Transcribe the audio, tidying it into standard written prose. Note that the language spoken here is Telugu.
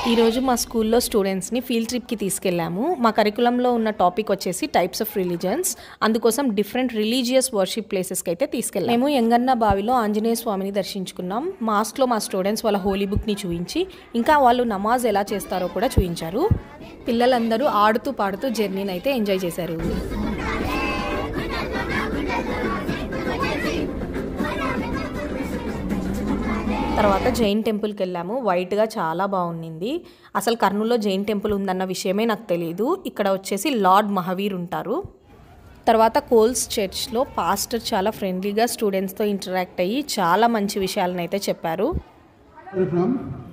ఈ రోజు మా స్కూల్లో స్టూడెంట్స్ని ఫీల్డ్ ట్రిప్కి తీసుకెళ్ళాము. మా కరికులంలో ఉన్న టాపిక్ వచ్చేసి టైప్స్ ఆఫ్ రిలీజన్స్. అందుకోసం డిఫరెంట్ రిలీజియస్ వర్షిప్ ప్లేసెస్కి అయితే తీసుకెళ్ళాము. మేము ఎంగన్న బావిలో ఆంజనేయ స్వామిని దర్శించుకున్నాం. మాస్క్లో మా స్టూడెంట్స్ వాళ్ళ హోలీ బుక్ని చూపించి ఇంకా వాళ్ళు నమాజ్ ఎలా చేస్తారో కూడా చూపించారు. పిల్లలందరూ ఆడుతూ పాడుతూ జర్నీని అయితే ఎంజాయ్ చేశారు. తర్వాత జైన్ టెంపుల్కి వెళ్ళాము. వైట్గా చాలా బాగుంది. అసలు కర్నూలులో జైన్ టెంపుల్ ఉందన్న విషయమే నాకు తెలియదు. ఇక్కడ వచ్చేసి లార్డ్ మహావీర్ ఉంటారు. తర్వాత కోల్స్ చర్చ్లో పాస్టర్ చాలా ఫ్రెండ్లీగా స్టూడెంట్స్తో ఇంటరాక్ట్ అయ్యి చాలా మంచి విషయాలను అయితే చెప్పారు.